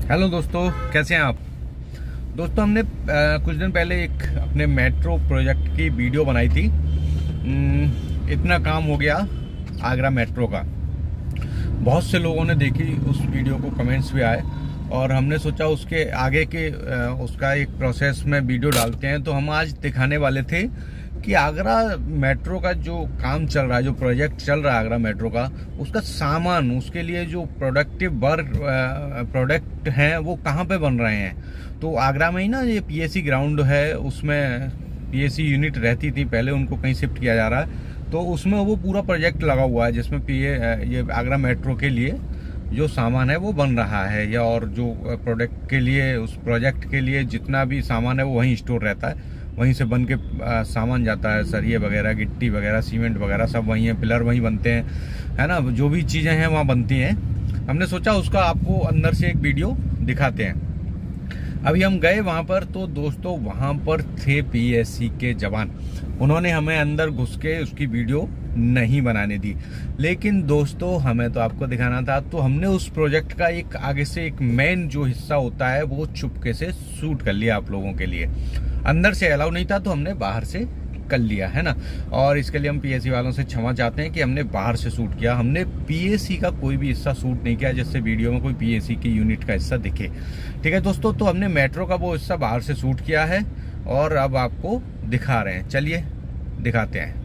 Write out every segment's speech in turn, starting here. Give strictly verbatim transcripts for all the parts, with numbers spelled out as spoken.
Hello दोस्तों, कैसे हैं आप। दोस्तों हमने आ, कुछ दिन पहले एक अपने मेट्रो प्रोजेक्ट की वीडियो बनाई थी। इतना काम हो गया आगरा मेट्रो का, बहुत से लोगों ने देखी उस वीडियो को, कमेंट्स भी आए और हमने सोचा उसके आगे के आ, उसका एक प्रोसेस में वीडियो डालते हैं। तो हम आज दिखाने वाले थे कि आगरा मेट्रो का जो काम चल रहा है, जो प्रोजेक्ट चल रहा है आगरा मेट्रो का, उसका सामान, उसके लिए जो प्रोडक्टिव वर्क प्रोडक्ट हैं वो कहाँ पे बन रहे हैं। तो आगरा में ही ना ये पीएसी ग्राउंड है, उसमें पीएसी यूनिट रहती थी पहले, उनको कहीं शिफ्ट किया जा रहा है। तो उसमें वो पूरा प्रोजेक्ट लगा हुआ है जिसमें पीए ये आगरा मेट्रो के लिए जो सामान है वो बन रहा है, या और जो प्रोडक्ट के लिए, उस प्रोजेक्ट के लिए जितना भी सामान है वो वहीं स्टोर रहता है, वहीं से बन के सामान जाता है। सरिये वगैरह, गिट्टी वगैरह, सीमेंट वगैरह सब वहीं है, पिलर वहीं बनते हैं, है ना। जो भी चीज़ें हैं वहाँ बनती हैं। हमने सोचा उसका आपको अंदर से एक वीडियो दिखाते हैं। अभी हम गए वहाँ पर, तो दोस्तों वहाँ पर थे पीएसी के जवान। उन्होंने हमें अंदर घुस के उसकी वीडियो नहीं बनाने दी, लेकिन दोस्तों हमें तो आपको दिखाना था, तो हमने उस प्रोजेक्ट का एक आगे से एक मेन जो हिस्सा होता है वो चुपके से शूट कर लिया आप लोगों के लिए। अंदर से अलाउ नहीं था तो हमने बाहर से कर लिया, है ना। और इसके लिए हम पीएसी वालों से क्षमा चाहते हैं कि हमने बाहर से शूट किया। हमने पीएसी का कोई भी हिस्सा शूट नहीं किया जिससे वीडियो में कोई पीएसी की यूनिट का हिस्सा दिखे। ठीक है दोस्तों, तो हमने मेट्रो का वो हिस्सा बाहर से शूट किया है और अब आपको दिखा रहे हैं। चलिए दिखाते हैं।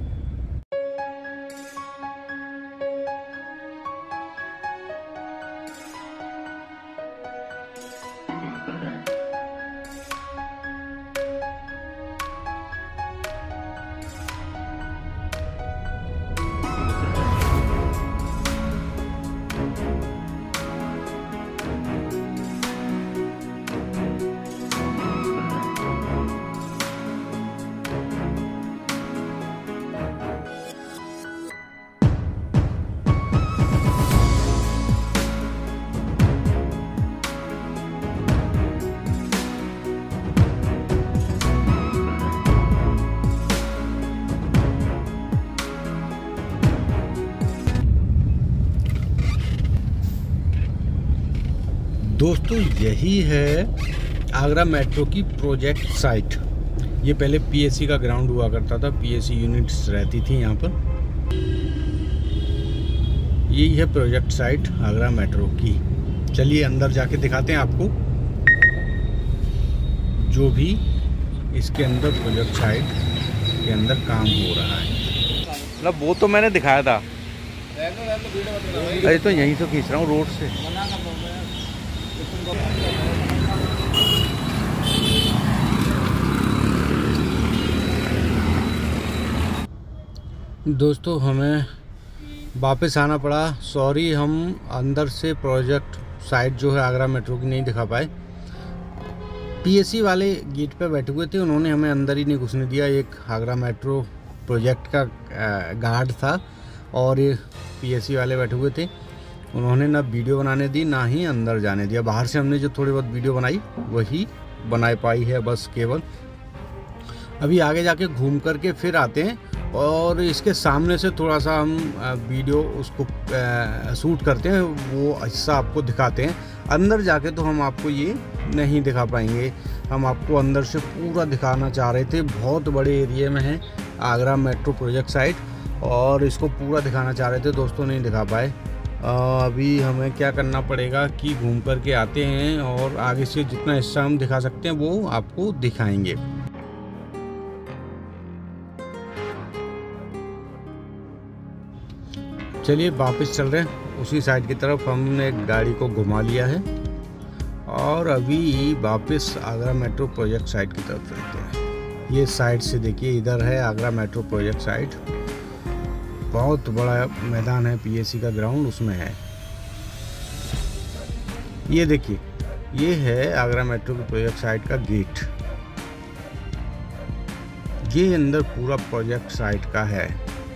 दोस्तों यही है आगरा मेट्रो की प्रोजेक्ट साइट। ये पहले पीएसी का ग्राउंड हुआ करता था, पीएसी यूनिट्स रहती थी यहाँ पर। यही है प्रोजेक्ट साइट आगरा मेट्रो की। चलिए अंदर जाके दिखाते हैं आपको जो भी इसके अंदर प्रोजेक्ट साइट के अंदर काम हो रहा है। मतलब वो तो मैंने दिखाया था, अरे तो यहीं से खींच रहा हूँ, रोड से। दोस्तों हमें वापस आना पड़ा, सॉरी। हम अंदर से प्रोजेक्ट साइट जो है आगरा मेट्रो की नहीं दिखा पाए। पीएसी वाले गेट पे बैठे हुए थे, उन्होंने हमें अंदर ही नहीं घुसने दिया। एक आगरा मेट्रो प्रोजेक्ट का गार्ड था और ये पीएसी वाले बैठे हुए थे, उन्होंने ना वीडियो बनाने दी ना ही अंदर जाने दिया। बाहर से हमने जो थोड़ी बहुत वीडियो बनाई वही बना पाई है बस केवल। अभी आगे जाके घूम करके फिर आते हैं और इसके सामने से थोड़ा सा हम वीडियो उसको शूट करते हैं, वो हिस्सा आपको दिखाते हैं। अंदर जाके तो हम आपको ये नहीं दिखा पाएंगे, हम आपको अंदर से पूरा दिखाना चाह रहे थे। बहुत बड़े एरिया में है आगरा मेट्रो प्रोजेक्ट साइट और इसको पूरा दिखाना चाह रहे थे दोस्तों, नहीं दिखा पाए। अभी हमें क्या करना पड़ेगा कि घूम करके आते हैं और आगे से जितना हिस्सा हम दिखा सकते हैं वो आपको दिखाएंगे। चलिए वापस चल रहे हैं उसी साइड की तरफ। हमने गाड़ी को घुमा लिया है और अभी वापस आगरा मेट्रो प्रोजेक्ट साइट की तरफ चलते हैं। ये साइड से देखिए, इधर है आगरा मेट्रो प्रोजेक्ट साइट। बहुत बड़ा मैदान है, पीएसी का ग्राउंड उसमें है। ये देखिए, ये है आगरा मेट्रो की प्रोजेक्ट साइट का गेट। ये अंदर पूरा प्रोजेक्ट साइट का है।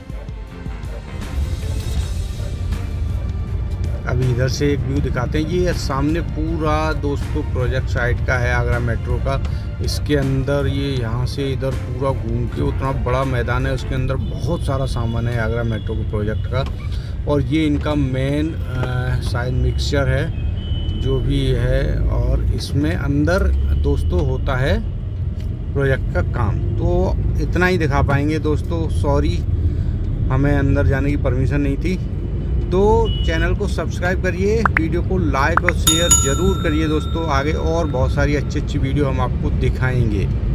अभी इधर से एक व्यू दिखाते हैं। ये सामने पूरा दोस्तों प्रोजेक्ट साइट का है आगरा मेट्रो का। इसके अंदर ये यहाँ से इधर पूरा घूम के उतना बड़ा मैदान है, उसके अंदर बहुत सारा सामान है आगरा मेट्रो के प्रोजेक्ट का। और ये इनका मेन शायद मिक्सचर है जो भी है, और इसमें अंदर दोस्तों होता है प्रोजेक्ट का काम। तो इतना ही दिखा पाएंगे दोस्तों, सॉरी हमें अंदर जाने की परमिशन नहीं थी। तो चैनल को सब्सक्राइब करिए, वीडियो को लाइक और शेयर ज़रूर करिए दोस्तों। आगे और बहुत सारी अच्छी अच्छी वीडियो हम आपको दिखाएंगे।